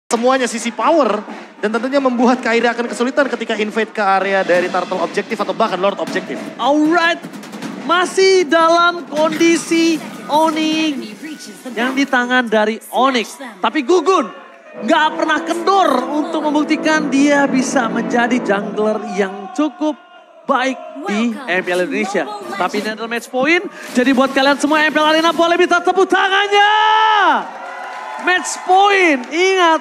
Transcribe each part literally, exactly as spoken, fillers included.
semuanya sisi power dan tentunya membuat Kairi akan kesulitan ketika invade ke area dari Turtle Objective atau bahkan Lord Objective. Alright, masih dalam kondisi Onyx yang di tangan dari Onyx. Tapi Gugun nggak pernah kendor untuk membuktikan dia bisa menjadi jungler yang cukup baik di M P L Indonesia. Tapi ini adalah match point, jadi buat kalian semua M P L Arena boleh minta tepuk tangannya. Match point, ingat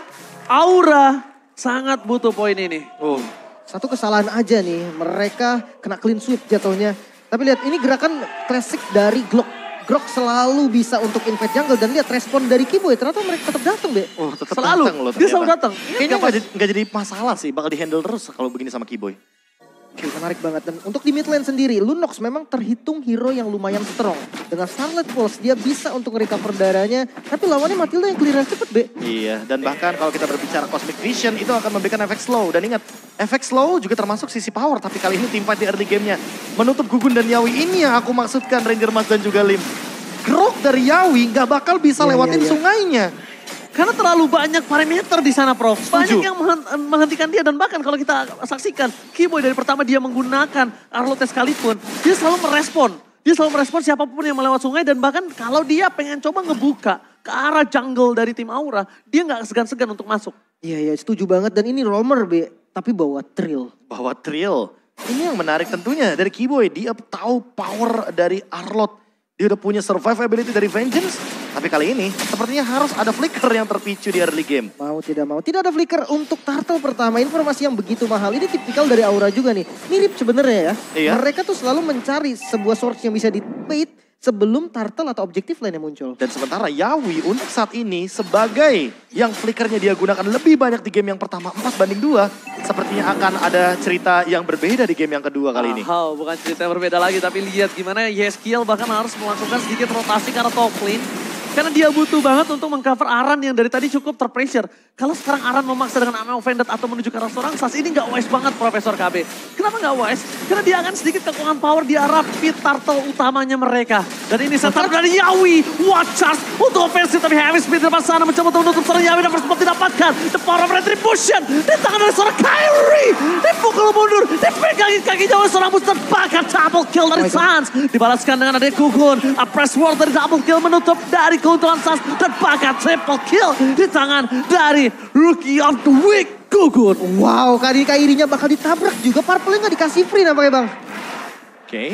Aura sangat butuh poin ini. Oh. Satu kesalahan aja nih, mereka kena clean sweep jatuhnya. Tapi lihat ini gerakan klasik dari Glock. Glock selalu bisa untuk invade jungle dan lihat respon dari Kiboy. Ternyata mereka tetap datang, Be. Oh, tetap selalu. datang loh. Dia selalu datang. Kayaknya nggak jadi, jadi masalah sih, bakal dihandle terus kalau begini sama Kiboy. Oke, menarik banget. Dan untuk di mid lane sendiri, Lunox memang terhitung hero yang lumayan strong. Dengan Scarlet Pulse, dia bisa untuk recover darahnya. Tapi lawannya Matilda yang clearance cepet, Be. Iya, dan bahkan kalau kita berbicara Cosmic Vision, itu akan memberikan efek slow. Dan ingat, efek slow juga termasuk sisi power. Tapi kali ini teamfight di early gamenya menutup Gugun dan Yawi. Ini yang aku maksudkan, Ranger Mas dan juga Lim. Grok dari Yawi nggak bakal bisa yeah, lewatin yeah, yeah. sungainya. Karena terlalu banyak parameter di sana, Prof. Banyak Setuju. yang menghentikan dia dan bahkan kalau kita saksikan, Kiboy dari pertama dia menggunakan Arlotnya sekalipun, dia selalu merespon. Dia selalu merespon siapapun yang melewat sungai dan bahkan kalau dia pengen coba ngebuka ke arah jungle dari tim Aura, dia nggak segan-segan untuk masuk. Iya, iya, setuju banget. Dan ini roamer, Be. Tapi bawa Trill. Bawa Trill. Ini yang menarik tentunya dari Kiboy. Dia tahu power dari Arlot. Dia udah punya survivability dari Vengeance. Tapi kali ini sepertinya harus ada flicker yang terpicu di early game. Mau tidak mau. Tidak ada flicker untuk Turtle pertama. Informasi yang begitu mahal. Ini tipikal dari Aura juga nih. Mirip sebenarnya ya. Iya. Mereka tuh selalu mencari sebuah source yang bisa di-bait sebelum Turtle atau objektif lainnya muncul. Dan sementara Yawi untuk saat ini sebagai yang flickernya dia gunakan lebih banyak di game yang pertama empat banding dua. Sepertinya akan ada cerita yang berbeda di game yang kedua kali ini. Oh, bukan cerita yang berbeda lagi tapi lihat gimana Yeskiel bahkan harus melakukan sedikit rotasi karena top lane. Karena dia butuh banget untuk mengcover Aran yang dari tadi cukup terpressure. Kalau sekarang Aran memaksa dengan Amel Offended atau menuju ke arah seorang Sas, ini gak wise banget Profesor K B. Kenapa gak wise? Karena dia akan sedikit kekurangan power di arah pit turtle utamanya mereka. Dan ini setup dari Yawi. Watchers untuk ofensif tapi heavy speed di depan sana mencoba untuk menutup seorang Yawi dan sempat didapatkan. The power of retribution di tangan dari seorang Kairi. Dipukul mundur, dipegangin kakinya oleh seorang booster. Bahkan double kill dari Sans. Dibalaskan dengan adanya Gugun. A press ward dari double kill menutup dari keuntungan Sans. Dan bahkan triple kill di tangan dari Rookie of the Week, Gugun. Wow, kali ini Kairinya bakal ditabrak juga. Purple-nya gak dikasih free nampaknya, Bang. Oke. Okay.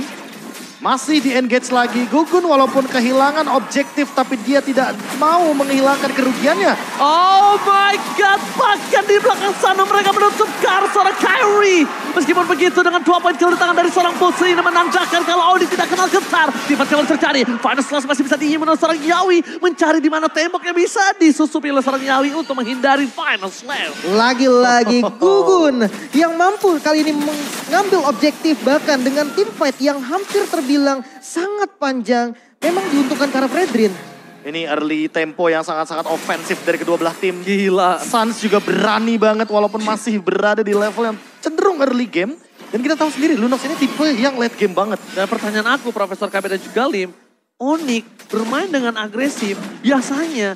Masih di-engage lagi Gugun walaupun kehilangan objektif tapi dia tidak mau menghilangkan kerugiannya. Oh my god, bahkan di belakang sana mereka menutup ke arah seorang Kairi. Meskipun begitu dengan dua poin kill di tangan dari seorang Pulse ini menandakan kalau Audi tidak kenal getar. Tiba kembali terjadi, Final Slash masih bisa diimun oleh seorang Yawi. Mencari di mana tembok yang bisa disusupi oleh seorang Yawi untuk menghindari Final Slash. Lagi-lagi Gugun yang mampu kali ini mengambil objektif bahkan dengan teamfight yang hampir terbilang sangat panjang. Memang diuntungkan karena Fredrin. Ini early tempo yang sangat-sangat ofensif dari kedua belah tim. Gila. Suns juga berani banget walaupun masih berada di level yang cenderung early game. Dan kita tahu sendiri Lunox ini tipe yang late game banget. Dan pertanyaan aku Profesor K B dan juga Lim. Onyx bermain dengan agresif biasanya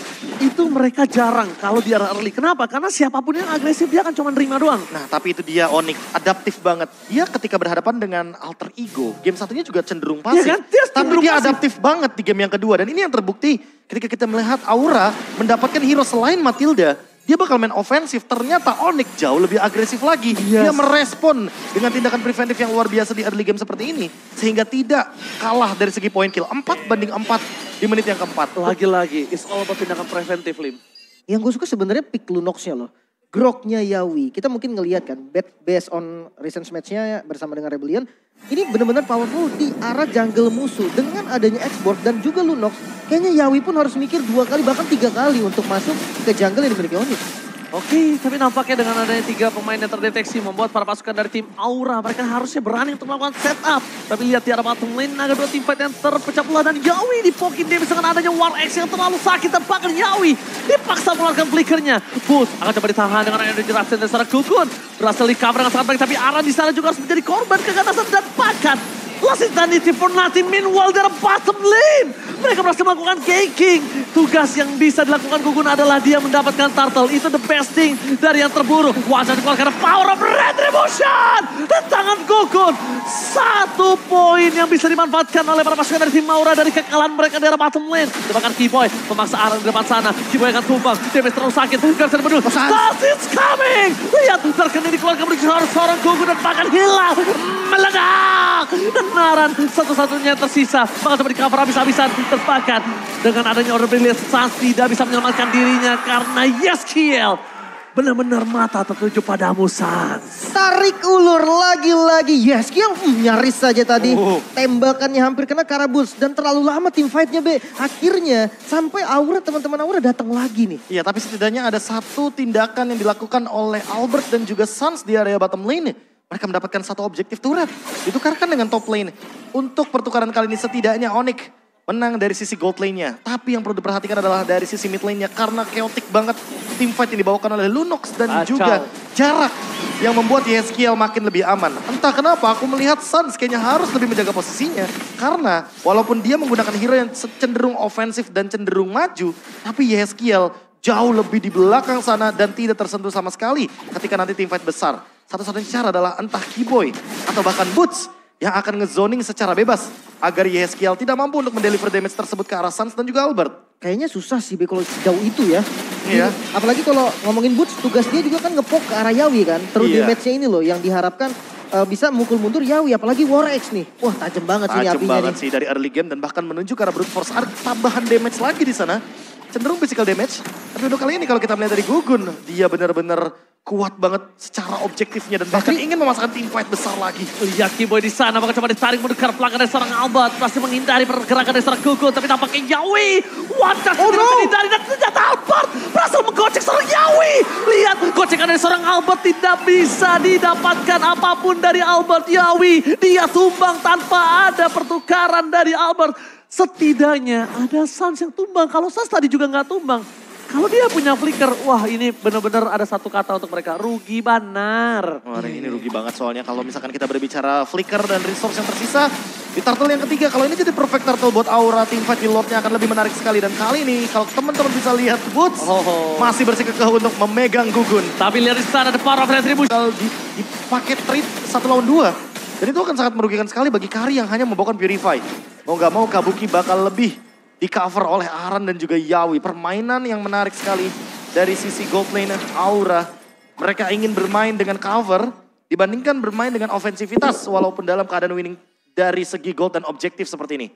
itu mereka jarang kalau di arah early. Kenapa? Karena siapapun yang agresif dia akan cuma nerima doang. Nah tapi itu dia Onyx, adaptif banget. Dia ketika berhadapan dengan alter ego, game satunya juga cenderung pasif. Ya kan? Dia tapi cenderung dia pasif. adaptif banget di game yang kedua. Dan ini yang terbukti ketika kita melihat Aura mendapatkan hero selain Matilda. Dia bakal main ofensif, ternyata Onyx jauh lebih agresif lagi. Yes. Dia merespon dengan tindakan preventif yang luar biasa di early game seperti ini. Sehingga tidak kalah dari segi poin kill. empat banding empat di menit yang keempat. Lagi-lagi, it's all about tindakan preventif, Lim. Yang gue suka sebenarnya pick Lunox-nya loh. Groknya Yawi. Kita mungkin ngelihat kan, based on recent match-nya bersama dengan Rebellion. Ini benar-benar powerful di arah jungle musuh. Dengan adanya X-Board dan juga Lunox, kayaknya Yawi pun harus mikir dua kali bahkan tiga kali untuk masuk ke jungle yang dimiliki Onyx. Oke, tapi nampaknya dengan adanya tiga pemain yang terdeteksi membuat para pasukan dari tim Aura mereka harusnya berani untuk melakukan setup. Tapi lihat di arah bottom lane ada dua teamfight yang terpecah belah dan Yawi dipokin dia dengan adanya War X yang terlalu sakit dan bahkan Yawi dipaksa mengeluarkan flickernya. Boost akan coba ditahan dengan yang dirapsen dari seorang Gugun. Berhasil di cover dengan sangat baik tapi Aran di sana juga harus menjadi korban keganasan dan bahkan Lost Insanity for nothing. Meanwhile dari bottom lane. Mereka berhasil melakukan ganking. Tugas yang bisa dilakukan Gugun adalah dia mendapatkan turtle. Itu the best thing dari yang terburu. Wajah dikeluarkan power of retribution. Dan tangan Gugun. Satu poin yang bisa dimanfaatkan oleh para pasukan dari tim Maura dari kekalahan mereka dari bottom lane. Bahkan Keyboy memaksa arah di depan sana. Keyboy akan tumbang. Damage terlalu sakit. Gak bisa dibendung. Stars is coming. Lihat. Terkena dikeluarkan menuju seorang Gugun dan bahkan hilang. Meledak. Dan Naran satu-satunya yang tersisa. Bahkan coba di cover habis-habisan. Terpakat dengan adanya order brilliant. Sans tidak bisa menyelamatkan dirinya karena Yeskiel benar-benar mata tertuju padamu, Sans. Tarik ulur lagi-lagi Yeskiel hmm, nyaris saja tadi. Oh. Tembakannya hampir kena Karabus dan terlalu lama tim fightnya be. Akhirnya sampai Aura, teman-teman Aura datang lagi nih. Iya, tapi setidaknya ada satu tindakan yang dilakukan oleh Albert dan juga Sans di area bottom lane. Mereka mendapatkan satu objektif turret. Ditukarkan dengan top lane. Untuk pertukaran kali ini setidaknya Onyx menang dari sisi gold lane-nya. Tapi yang perlu diperhatikan adalah dari sisi mid lane-nya. Karena chaotic banget team fight yang dibawakan oleh Lunox. Dan Acau. juga jarak yang membuat Yeskiel makin lebih aman. Entah kenapa aku melihat Sans kayaknya harus lebih menjaga posisinya. Karena walaupun dia menggunakan hero yang cenderung ofensif dan cenderung maju. Tapi Yeskiel jauh lebih di belakang sana dan tidak tersentuh sama sekali ketika nanti tim fight besar. Satu-satunya cara adalah entah Keyboy atau bahkan Boots yang akan ngezoning secara bebas agar Yeskiel tidak mampu untuk mendeliver damage tersebut ke arah Sans dan juga Albert. Kayaknya susah sih be kalau sejauh itu ya. Iya. Jadi, apalagi kalau ngomongin Boots, tugas dia juga kan ngepok ke arah Yawi kan. Terus Iya. damage-nya ini loh yang diharapkan uh, bisa mukul mundur Yawi. Apalagi War X nih. Wah tajam banget sih ini Tajam apinya banget nih. sih dari early game dan bahkan menuju ke arah Brute Force Arc. Tambahan damage lagi di sana. Cenderung physical damage. Tapi untuk kali ini kalau kita melihat dari Gugun, dia benar-benar kuat banget secara objektifnya dan bahkan Tapi- ingin memasakkan tim fight besar lagi. Lihat Keyboy di sana, bahkan coba ditarik mendekat belakang dari seorang Albert. Berhasil menghindari pergerakan dari seorang Gugun, tapi tampaknya Yawi. Wajah Oh, tidak no. bisa dihindari dan ternyata Albert berhasil menggocek seorang Yawi. Lihat, gocekan dari seorang Albert tidak bisa didapatkan apapun dari Albert. Yawi, dia tumbang tanpa ada pertukaran dari Albert. Setidaknya ada Sans yang tumbang. Kalau Sans tadi juga nggak tumbang. Kalau dia punya flicker, wah ini benar-benar ada satu kata untuk mereka, rugi benar. Wah ini rugi banget soalnya kalau misalkan kita berbicara flicker dan resource yang tersisa. Di turtle yang ketiga, kalau ini jadi perfect turtle buat Aura, team fight di Lordnya akan lebih menarik sekali. Dan kali ini kalau teman-teman bisa lihat Boots Oh, oh. masih bersikukuh untuk memegang Gugun. Tapi lihat di sana, the power of retribution. Kalau di, dipakai trade satu lawan dua. Dan itu akan sangat merugikan sekali bagi Kari yang hanya membawakan Purify. Mau gak mau Kabuki bakal lebih di cover oleh Aran dan juga Yawi. Permainan yang menarik sekali dari sisi gold lane Aura. Mereka ingin bermain dengan cover dibandingkan bermain dengan ofensivitas. Walaupun dalam keadaan winning dari segi gold dan objektif seperti ini.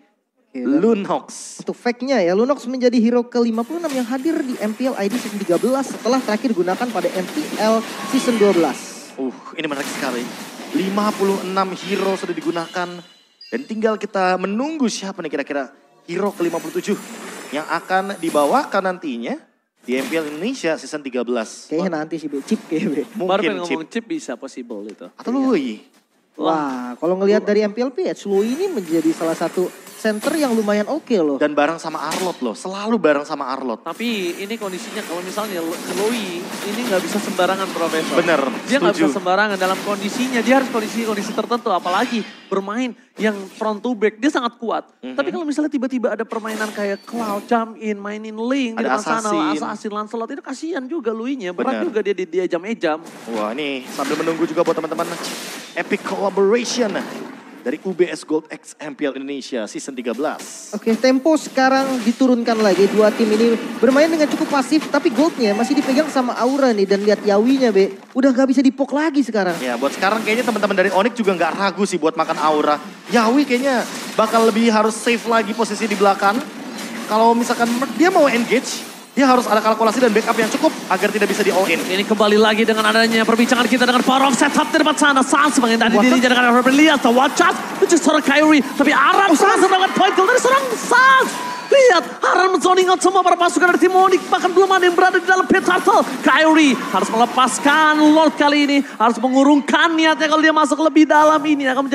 Lunox. Untuk fact-nya ya, Lunox menjadi hero ke lima puluh enam yang hadir di M P L I D Season tiga belas setelah terakhir digunakan pada M P L Season dua belas. Uh, ini menarik sekali. lima puluh enam hero sudah digunakan. Dan tinggal kita menunggu siapa nih kira-kira hero ke lima puluh tujuh yang akan dibawakan nantinya di M P L Indonesia Season tiga belas. Kayaknya nanti sih be, chip kayaknya be. Baru Mungkin pengen chip. ngomong chip bisa possible itu. Atau Lui. Wah, kalau ngelihat dari M P L P H, Lu ini menjadi salah satu center yang lumayan oke loh. Dan bareng sama Arlot loh. Selalu bareng sama Arlot. Tapi ini kondisinya kalau misalnya Chloe ini nggak bisa sembarangan Profesor. Bener, Dia nggak setuju. bisa sembarangan dalam kondisinya. Dia harus kondisi-kondisi tertentu. Apalagi bermain yang front to back. Dia sangat kuat. Mhm. Tapi kalau misalnya tiba-tiba ada permainan kayak Cloud, jump in, mainin Link di Ada depan sana. Assassin. Assassin, Lancelot. Itu kasihan juga Louis-nya. Berat Bener. juga dia di dia jam-ejam. Wah ini sambil menunggu juga buat teman-teman. Epic Collaboration dari U B S Gold X M P L Indonesia Season tiga belas. Oke, tempo sekarang diturunkan lagi. Dua tim ini bermain dengan cukup pasif, tapi goldnya masih dipegang sama Aura nih. Dan lihat Yawinya be, udah gak bisa dipok lagi sekarang. Ya buat sekarang kayaknya teman-teman dari Onyx juga nggak ragu sih buat makan Aura. Yawi kayaknya bakal lebih harus save lagi posisi di belakang. Kalau misalkan dia mau engage, dia harus ada kalkulasi dan backup yang cukup agar tidak bisa di all in. Ini kembali lagi dengan adanya perbincangan kita dengan power of setup di depan sana. Sans menghindari What dirinya dengan Robert Lias. Watch out, itu seorang Kyrie. Tapi Aran Oh, Sans. berhasil mendapatkan point kill dari seorang Sans. Lihat, Aran menzoning out semua para pasukan dari tim Onyx. Bahkan belum ada yang berada di dalam pit turtle. Kyrie harus melepaskan Lord kali ini. Harus mengurungkan niatnya kalau dia masuk lebih dalam ini. Akan menjadi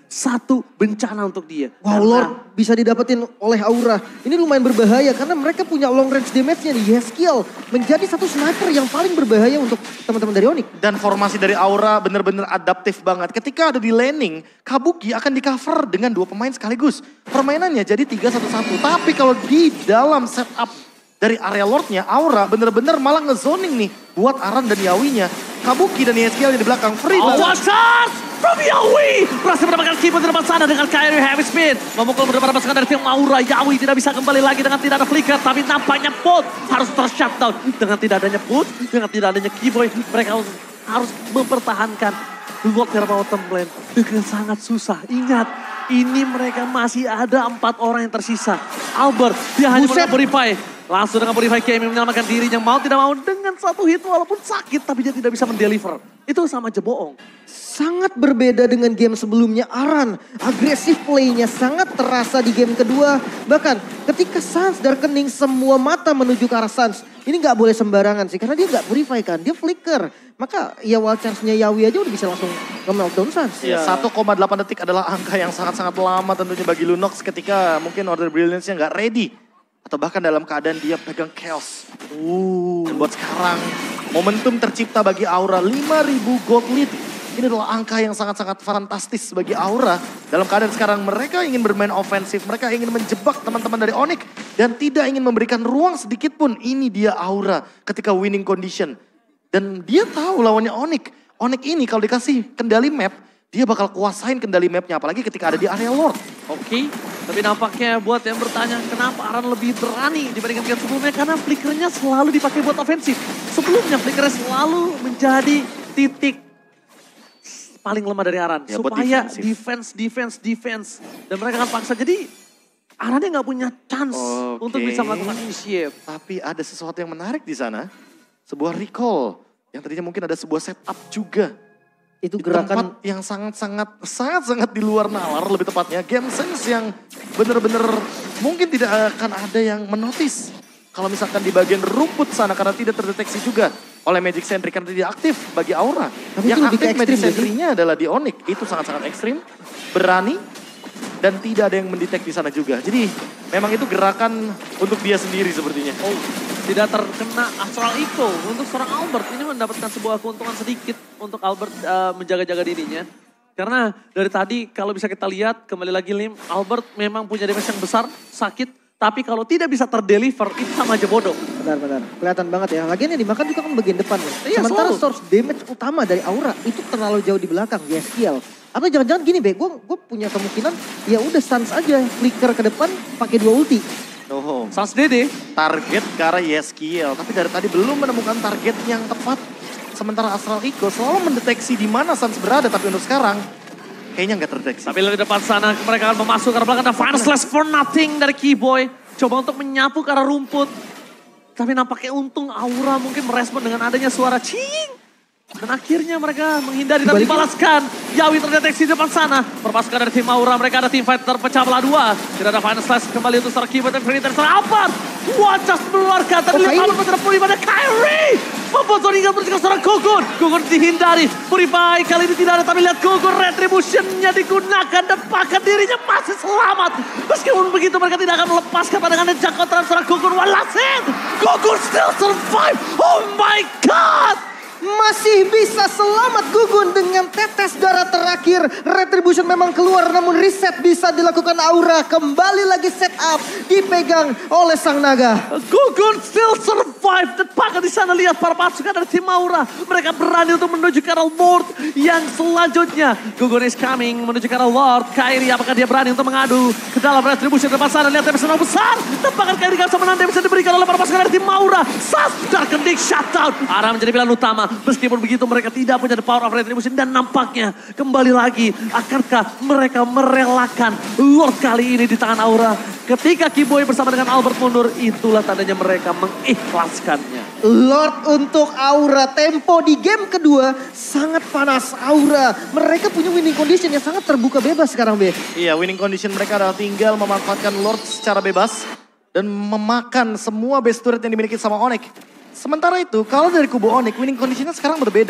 satu bencana untuk dia. Wow, Karena Lord bisa didapetin oleh Aura. Ini lumayan berbahaya karena mereka punya long range damage-nya nih. Yeskiel menjadi satu sniper yang paling berbahaya untuk teman-teman dari Onyx. Dan formasi dari Aura bener-bener adaptif banget. Ketika ada di laning, Kabuki akan di cover dengan dua pemain sekaligus. Permainannya jadi tiga satu satu. Tapi kalau di dalam setup dari area Lordnya, Aura bener-bener malah ngezoning nih buat Aran dan Yawinya. Kabuki dan Yeskiel di belakang free. Awas from Yawi. Berhasil mendapatkan keyboard di depan sana dengan Kyrie heavy spin. Memukul beberapa pasukan dari tim Aura. Yawi tidak bisa kembali lagi dengan tidak ada flicker. Tapi nampaknya Put harus ter-shutdown. Dengan tidak adanya Put, dengan tidak adanya Keyboy. Mereka harus, harus mempertahankan Lord dari bottom lane dengan sangat susah. Ingat, ini mereka masih ada empat orang yang tersisa. Albert, dia hanya Buset. menggunakan Purify. Langsung dengan Purify K M menyelamatkan dirinya. Mau tidak mau dengan satu hit walaupun sakit. Tapi dia tidak bisa mendeliver. Itu sama aja bohong. Sangat berbeda dengan game sebelumnya. Aran, agresif playnya sangat terasa di game kedua. Bahkan ketika Sans Darkening semua mata menuju ke arah Sans. Ini gak boleh sembarangan sih. Karena dia gak purify kan, dia flicker. Maka ya wild chance-nya Yawi aja udah bisa langsung nge-meltdown Sans. Ya, satu koma delapan detik adalah angka yang sangat-sangat lama tentunya bagi Lunox ketika mungkin Order Brilliance-nya nggak ready. Atau bahkan dalam keadaan dia pegang chaos. Uh. Dan buat sekarang momentum tercipta bagi Aura lima ribu gold lead. Ini adalah angka yang sangat-sangat fantastis bagi Aura. Dalam keadaan sekarang mereka ingin bermain ofensif. Mereka ingin menjebak teman-teman dari Onyx. Dan tidak ingin memberikan ruang sedikit pun. Ini dia Aura ketika winning condition. Dan dia tahu lawannya Onyx. Onyx ini kalau dikasih kendali map, dia bakal kuasain kendali mapnya. Apalagi ketika ada di area Lord. Oke, okay. Tapi nampaknya buat yang bertanya kenapa Aran lebih berani dibandingkan game sebelumnya. Karena flickernya selalu dipakai buat ofensif. Sebelumnya flickernya selalu menjadi titik paling lemah dari Aran. Ya, supaya defense, defense, defense. Dan mereka akan paksa. Jadi Arannya nggak punya chance okay. untuk bisa melakukan initiate. Tapi ada sesuatu yang menarik di sana. Sebuah recall. Yang tadinya mungkin ada sebuah setup juga. Itu Di gerakan tempat yang sangat-sangat sangat-sangat di luar nalar lebih tepatnya. Game sense yang bener-bener mungkin tidak akan ada yang menotis. Kalau misalkan di bagian rumput sana karena tidak terdeteksi juga oleh Magic Sentry karena tidak aktif bagi Aura. Tapi yang itu lebih aktif ke Magic ekstrim, Sentry-nya adalah di Onyx. Itu sangat-sangat ekstrim, berani, dan tidak ada yang mendetek di sana juga. Jadi memang itu gerakan untuk dia sendiri sepertinya. Oh, tidak terkena Astral Echo untuk seorang Albert. Ini mendapatkan sebuah keuntungan sedikit untuk Albert uh, menjaga-jaga dirinya. Karena dari tadi kalau bisa kita lihat kembali lagi Lim, Albert memang punya damage yang besar, sakit. Tapi kalau tidak bisa terdeliver itu sama aja bodoh. Benar-benar, kelihatan banget ya. Lagian yang dimakan juga kan bagian depan ya. Iya, Sementara selalu. source damage utama dari Aura itu terlalu jauh di belakang, Yeskiel. Atau jangan-jangan gini Be, gue gue punya kemungkinan ya udah stance aja, flicker ke depan pakai dua ulti. Oh, Sans Dede. target ke arah Yeskiel. Tapi dari tadi belum menemukan target yang tepat. Sementara Astral Echo selalu mendeteksi di mana Sans berada. Tapi untuk sekarang kayaknya nggak terdeteksi. Tapi di depan sana mereka akan memasuk ke arah belakang. Ada Final Slash for nothing dari Keyboy. Coba untuk menyapu ke arah rumput. Tapi nampaknya untung Aura mungkin merespon dengan adanya suara cing. Dan akhirnya mereka menghindari dan Dibalikin. dibalaskan. Yawi terdeteksi di depan sana. Perpasukan dari tim Aura, mereka ada tim fight terpecah belah dua. Tidak ada Final Slash kembali untuk seorang Keyboard dan Predator. Seorang Alphard. Wajah mengeluarkan. Tadi Oh, lihat Kyrie. Alphard pada Puri pada Kyrie. Membuat Zoninga berjika seorang Gugun. Gugun dihindari. Purify kali ini tidak ada. Tapi lihat Gugun retribution-nya digunakan. Dan bahkan dirinya masih selamat. Meskipun begitu mereka tidak akan melepaskan pandangan dan jangkauan seorang Gugun. One last hit. Gugun still survive. Oh my God. Masih bisa selamat Gugun dengan tetes darah terakhir. Retribution memang keluar namun reset bisa dilakukan Aura. Kembali lagi setup dipegang oleh Sang Naga. Gugun still survive. Dan bahkan di sana lihat para pasukan dari tim Aura. Mereka berani untuk menuju ke arah Lord yang selanjutnya. Gugun is coming menuju ke arah Lord. Kyrie apakah dia berani untuk mengadu ke dalam retribution depan sana. Lihat damage yang besar. Dan bahkan Kyrie gak bisa menang. Bisa diberikan oleh para pasukan dari tim Aura. Sas Darkening shutdown. Aura menjadi pilihan utama. Meskipun begitu mereka tidak punya the power of retribution. Dan nampaknya kembali lagi. Akankah mereka merelakan Lord kali ini di tangan Aura. Ketika Keyboy bersama dengan Albert mundur. Itulah tandanya mereka mengikhlaskannya. Lord untuk Aura. Tempo di game kedua sangat panas Aura. Mereka punya winning condition yang sangat terbuka bebas sekarang Be. Iya, winning condition mereka adalah tinggal memanfaatkan Lord secara bebas. Dan memakan semua base turret yang dimiliki sama Onyx. Sementara itu, kalau dari kubu Onyx, winning conditionnya sekarang berbeda.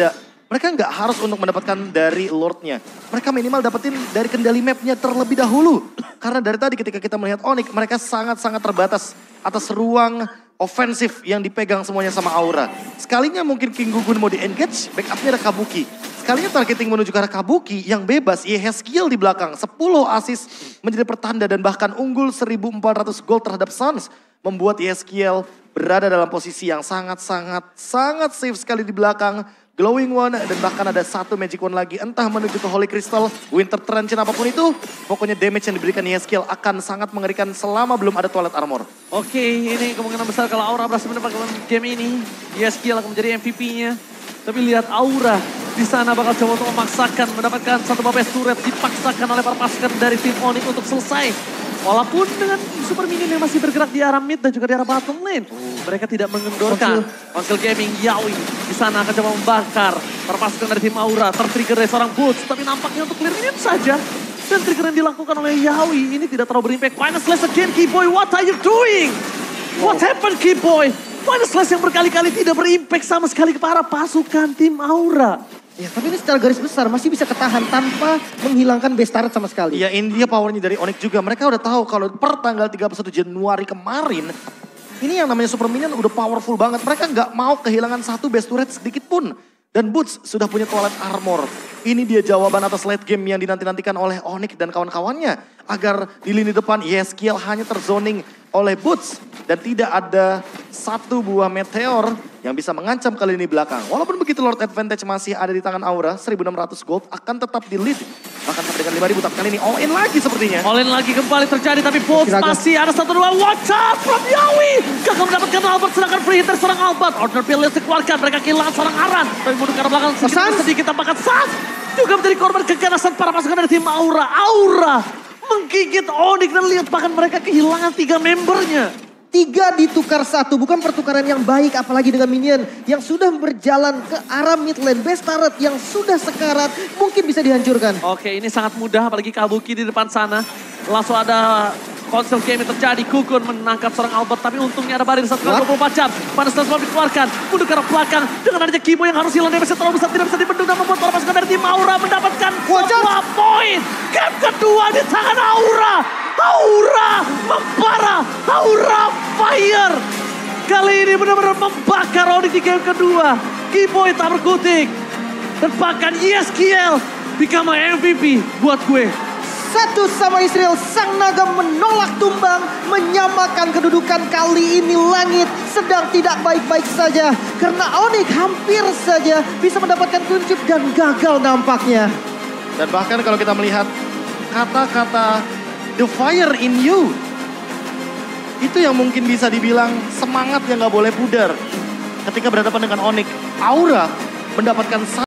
Mereka nggak harus untuk mendapatkan dari Lordnya. Mereka minimal dapetin dari kendali mapnya terlebih dahulu. Karena dari tadi ketika kita melihat Onyx, mereka sangat-sangat terbatas atas ruang ofensif yang dipegang semuanya sama Aura. Sekalinya mungkin King Gugun mau di-engage, backupnya ada Kabuki. Sekalinya targeting menuju ke arah Kabuki yang bebas, Yehezkiel di belakang. sepuluh assist menjadi pertanda dan bahkan unggul seribu empat ratus gold terhadap Suns. Membuat Yehezkiel berada dalam posisi yang sangat-sangat sangat safe sekali di belakang. Glowing One dan bahkan ada satu Magic One lagi. Entah menuju ke Holy Crystal, Winter Trench apapun itu. Pokoknya damage yang diberikan Yehezkiel akan sangat mengerikan selama belum ada Twilight Armor. Oke, ini kemungkinan besar kalau Aura berhasil mendapatkan game ini. Yehezkiel akan menjadi M V P-nya. Tapi lihat Aura di sana bakal coba untuk memaksakan mendapatkan satu Babes turret dipaksakan oleh para pasukan dari tim Onyx untuk selesai. Walaupun dengan super minion yang masih bergerak di arah mid dan juga di arah bottom lane. Mereka tidak mengendorkan. Konsil Gaming, Yawi di sana akan coba membakar para pasukan dari tim Aura. Tertrigger dari seorang Boots, tapi nampaknya untuk clear minion saja. Dan trigger yang dilakukan oleh Yawi ini tidak terlalu berimpact. Final Slash again, Keyboy, what are you doing? What happened, Keyboy? Final Slash yang berkali-kali tidak berimpact sama sekali kepada pasukan tim Aura. Ya, tapi ini secara garis besar masih bisa ketahan tanpa menghilangkan base turret sama sekali. Ya, ini dia powernya dari Onyx juga. Mereka udah tahu kalau per tanggal tiga puluh satu Januari kemarin, ini yang namanya Super Minion udah powerful banget. Mereka nggak mau kehilangan satu base turret sedikit pun. Dan Boots sudah punya Twilight Armor. Ini dia jawaban atas late game yang dinanti-nantikan oleh Onyx dan kawan-kawannya. Agar di lini depan Yehezkiel hanya terzoning oleh Boots. Dan tidak ada satu buah meteor yang bisa mengancam ke lini belakang. Walaupun begitu Lord Advantage masih ada di tangan Aura, seribu enam ratus gold akan tetap di lead. Bahkan sampai dengan lima ribu, tapi kali ini all in lagi sepertinya. All in lagi kembali terjadi, tapi Boots Kira-kira. masih ada satu dua. Watch out from Yawi. Gagal mendapatkan Albert, sedangkan free hit dari serang Albert. Order Pillars dikeluarkan, mereka kehilangan seorang Aran. Tapi mundur ke arah belakang sedikit Sans. sedikit tampakkan Sans. Juga menjadi korban keganasan para pasukan dari tim Aura. Aura menggigit Onyx dan lihat bahkan mereka kehilangan tiga membernya. Tiga ditukar satu, bukan pertukaran yang baik apalagi dengan minion yang sudah berjalan ke arah mid lane. Base turret yang sudah sekarat mungkin bisa dihancurkan. Oke, ini sangat mudah apalagi Kabuki di depan sana. Langsung ada Konsil game yang terjadi. Gugun menangkap seorang Albert, tapi untungnya ada barir satu kali dua puluh empat jam. Pada setelah sebelum dikeluarkan, mundur ke arah belakang. Dengan adanya Kimo yang harus hilang damage terlalu besar, tidak bisa dibendung dan membuat para pasukan dari tim Aura mendapatkan sebuah poin. Game kedua di tangan Aura. Aura membara, Aura fire. Kali ini benar-benar membakar Onyx di game kedua. Kimo tak berkutik. Dan bahkan Yehezkiel become M V P buat gue. Satu sama Israel, sang naga menolak tumbang, menyamakan kedudukan. Kali ini langit sedang tidak baik-baik saja. Karena Onyx hampir saja bisa mendapatkan kuncup dan gagal nampaknya. Dan bahkan kalau kita melihat kata-kata the fire in you, itu yang mungkin bisa dibilang semangat yang gak boleh pudar. Ketika berhadapan dengan Onyx, Aura mendapatkan